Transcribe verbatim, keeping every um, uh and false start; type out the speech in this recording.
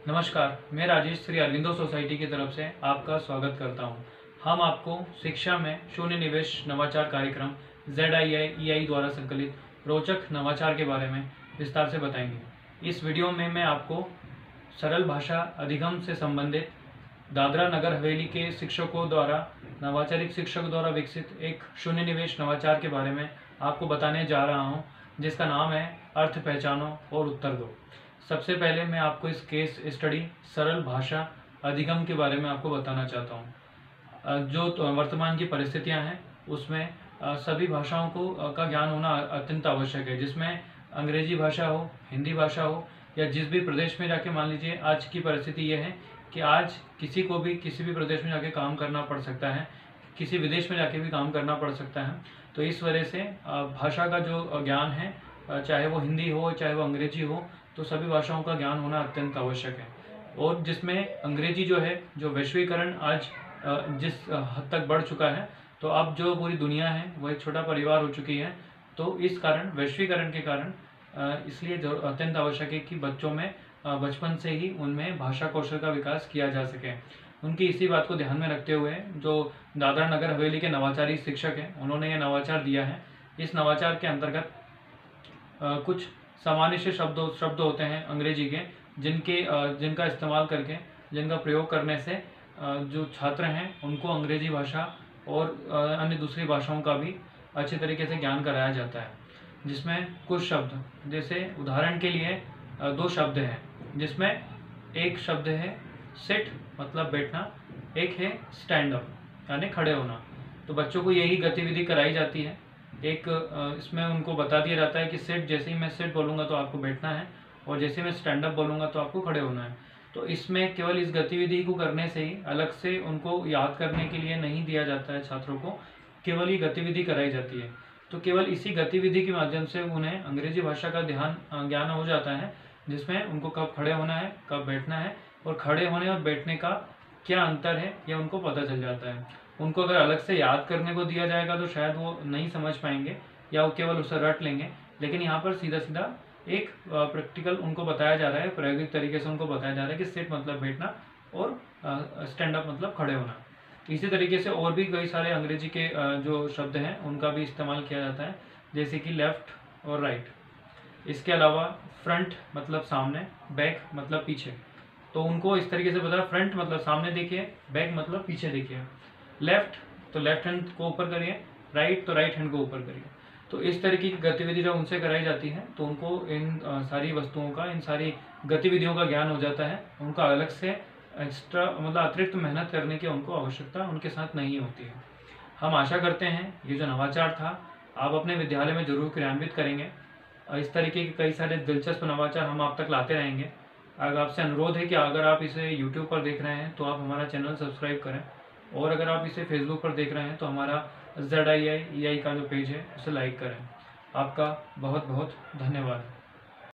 नमस्कार, मैं राजेश श्री अरविंदो सोसाइटी की तरफ से आपका स्वागत करता हूं। हम आपको शिक्षा में शून्य निवेश नवाचार कार्यक्रम जेड आई आई ई आई द्वारा संकलित रोचक नवाचार के बारे में विस्तार से बताएंगे। इस वीडियो में मैं आपको सरल भाषा अधिगम से संबंधित दादरा नगर हवेली के शिक्षकों द्वारा नवाचारिक शिक्षक द्वारा विकसित एक शून्य निवेश नवाचार के बारे में आपको बताने जा रहा हूं, जिसका नाम है अर्थ पहचानो और उत्तर दो। सबसे पहले मैं आपको इस केस स्टडी सरल भाषा अधिगम के बारे में आपको बताना चाहता हूँ। जो तो वर्तमान की परिस्थितियाँ हैं उसमें सभी भाषाओं को का ज्ञान होना अत्यंत आवश्यक है, जिसमें अंग्रेजी भाषा हो, हिंदी भाषा हो या जिस भी प्रदेश में जाके, मान लीजिए आज की परिस्थिति ये है कि आज किसी को भी किसी भी प्रदेश में जाके काम करना पड़ सकता है, किसी विदेश में जाके भी काम करना पड़ सकता है। तो इस वजह से भाषा का जो ज्ञान है, चाहे वो हिंदी हो चाहे वो अंग्रेजी हो, तो सभी भाषाओं का ज्ञान होना अत्यंत आवश्यक है। और जिसमें अंग्रेजी जो है, जो वैश्वीकरण आज जिस हद तक बढ़ चुका है, तो अब जो पूरी दुनिया है वो एक छोटा परिवार हो चुकी है। तो इस कारण, वैश्वीकरण के कारण, इसलिए जो अत्यंत आवश्यक है कि बच्चों में बचपन से ही उनमें भाषा कौशल का विकास किया जा सके। उनकी इसी बात को ध्यान में रखते हुए जो दादरा नगर हवेली के नवाचारी शिक्षक हैं, उन्होंने ये नवाचार दिया है। इस नवाचार के अंतर्गत कुछ सामान्य से शब्द शब्द होते हैं अंग्रेजी के, जिनके जिनका इस्तेमाल करके, जिनका प्रयोग करने से जो छात्र हैं उनको अंग्रेजी भाषा और अन्य दूसरी भाषाओं का भी अच्छे तरीके से ज्ञान कराया जाता है। जिसमें कुछ शब्द, जैसे उदाहरण के लिए दो शब्द हैं, जिसमें एक शब्द है सिट मतलब बैठना, एक है स्टैंड अप यानी खड़े होना। तो बच्चों को यही गतिविधि कराई जाती है। एक इसमें उनको बता दिया जाता है कि सिट, जैसे ही मैं सिट बोलूँगा तो आपको बैठना है, और जैसे मैं स्टैंड अप बोलूँगा तो आपको खड़े होना है। तो इसमें केवल इस गतिविधि को करने से ही, अलग से उनको याद करने के लिए नहीं दिया जाता है छात्रों को, केवल ये गतिविधि कराई जाती है। तो केवल इसी गतिविधि के माध्यम से उन्हें अंग्रेजी भाषा का ध्यान ज्ञान हो जाता है, जिसमें उनको कब खड़े होना है, कब बैठना है, और खड़े होने और बैठने का क्या अंतर है ये उनको पता चल जाता है। उनको अगर अलग से याद करने को दिया जाएगा तो शायद वो नहीं समझ पाएंगे या वो केवल उसे रट लेंगे। लेकिन यहाँ पर सीधा सीधा एक प्रैक्टिकल उनको बताया जा रहा है, प्रायोगिक तरीके से उनको बताया जा रहा है कि सिट मतलब बैठना और स्टैंड अप मतलब खड़े होना। इसी तरीके से और भी कई सारे अंग्रेजी के जो शब्द हैं उनका भी इस्तेमाल किया जाता है, जैसे कि लेफ्ट और राइट। इसके अलावा फ्रंट मतलब सामने, बैक मतलब पीछे। तो उनको इस तरीके से बताया, फ्रंट मतलब सामने देखिए, बैक मतलब पीछे देखिए। लेफ्ट तो लेफ्ट हैंड को ऊपर करिए, राइट तो राइट हैंड को ऊपर करिए। तो इस तरीके की गतिविधि जब उनसे कराई जाती है तो उनको इन सारी वस्तुओं का, इन सारी गतिविधियों का ज्ञान हो जाता है। उनका अलग से एक्स्ट्रा मतलब अतिरिक्त मेहनत करने की उनको आवश्यकता उनके साथ नहीं होती है। हम आशा करते हैं ये जो नवाचार था आप अपने विद्यालय में जरूर क्रियान्वित करेंगे। इस तरीके के कई सारे दिलचस्प नवाचार हम आप तक लाते रहेंगे। अगर आपसे अनुरोध है कि अगर आप इसे यूट्यूब पर देख रहे हैं तो आप हमारा चैनल सब्सक्राइब करें, और अगर आप इसे फेसबुक पर देख रहे हैं तो हमारा जेड आई आई ई आई का जो पेज है उसे लाइक करें। आपका बहुत बहुत धन्यवाद।